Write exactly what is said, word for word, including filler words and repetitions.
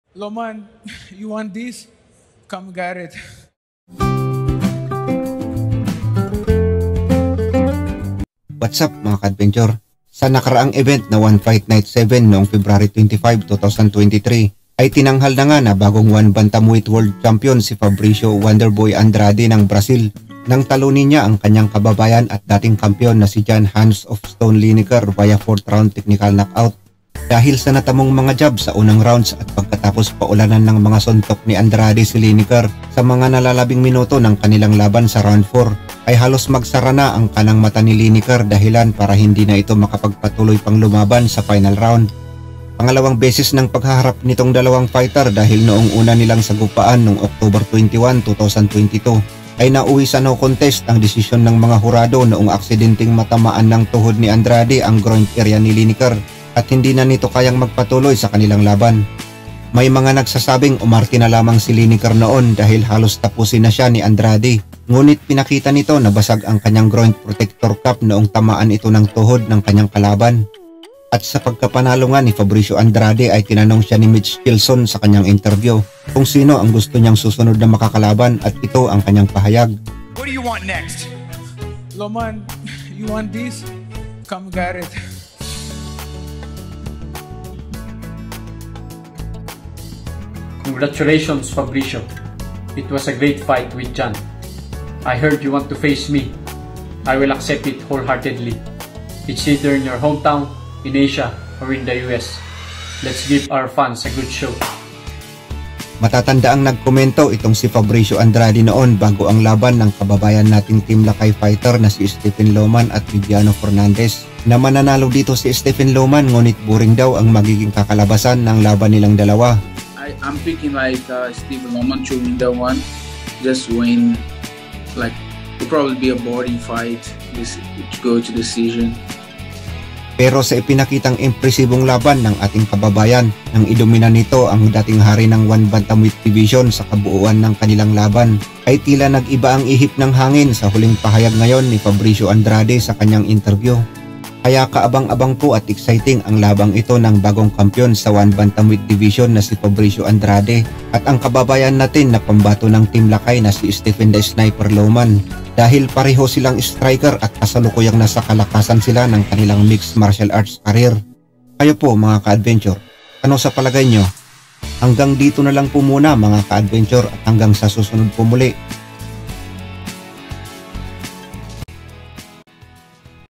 Loman, you want this? Come get it. What's up mga ka-adventure? Sa nakaraang event na One Fight Night seven noong February twenty-five, twenty twenty-three ay tinanghal na nga na bagong one bantamweight world champion si Fabricio Wonderboy Andrade ng Brazil nang talunin niya ang kanyang kababayan at dating kampiyon na si Jan Hans of Stone Lineker via fourth round technical knockout. Dahil sa natamong mga jab sa unang rounds at pagkatapos paulanan ng mga suntok ni Andrade si Lineker sa mga nalalabing minuto ng kanilang laban sa round four, ay halos magsara na ang kanang mata ni Lineker dahilan para hindi na ito makapagpatuloy pang lumaban sa final round. Pangalawang beses ng paghaharap nitong dalawang fighter dahil noong una nilang sagupaan noong October twenty-first, twenty twenty-two ay nauwi sa no contest ang desisyon ng mga hurado noong aksidenteng matamaan ng tuhod ni Andrade ang groin area ni Lineker at hindi na nito kayang magpatuloy sa kanilang laban. May mga nagsasabing umarte na lamang si Lineker noon dahil halos tapusin na siya ni Andrade, ngunit pinakita nito na basag ang kanyang groin protector cup noong tamaan ito ng tuhod ng kanyang kalaban. At sa pagkapanalo nga ni Fabricio Andrade ay tinanong siya ni Mitch Kilson sa kanyang interview kung sino ang gusto niyang susunod na makakalaban at ito ang kanyang pahayag. What do you want next? Loman, you want this? Come get it. Congratulations, Fabricio. It was a great fight with Jan. I heard you want to face me. I will accept it wholeheartedly. It's either in your hometown, in Asia, or in the U S. Let's give our fans a good show. Matatanda ang nagkomento itong si Fabricio Andrade noon bago ang laban ng kababayan nating Team Lakay fighter na si Stephen Loman at Viviano Fernandez, na mananalo dito si Stephen Loman ngunit boring daw ang magiging kakalabasan ng laban nilang dalawa. I, I'm picking like uh, Stephen Loman to win that one. Just win, like it'll probably be a boring fight. This go to decision. Pero sa ipinakitang impresibong laban ng ating kababayan, nang idomina nito ang dating hari ng one bantamweight division sa kabuuan ng kanilang laban, ay tila nag-iba ang ihip ng hangin sa huling pahayag ngayon ni Fabricio Andrade sa kanyang interview. Kaya kaabang-abang po at exciting ang labang ito ng bagong kampiyon sa one bantamweight division na si Fabricio Andrade at ang kababayan natin na pambato ng Team Lakay na si Stephen the Sniper Loman, dahil pareho silang striker at kasalukuyang nasa kalakasan sila ng kanilang mixed martial arts career. Kayo po mga ka-adventure, ano sa palagay nyo? Hanggang dito na lang po muna mga ka-adventure at hanggang sa susunod po muli.